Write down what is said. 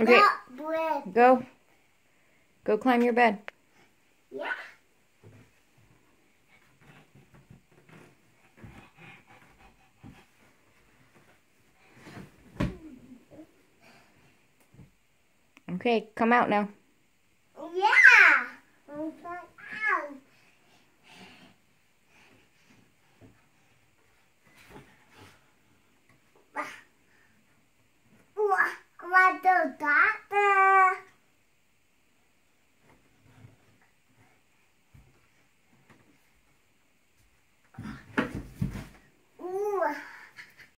Okay. Bread. Go. Go climb your bed. Yeah. Okay, come out now. Yeah. Out. What the doctor?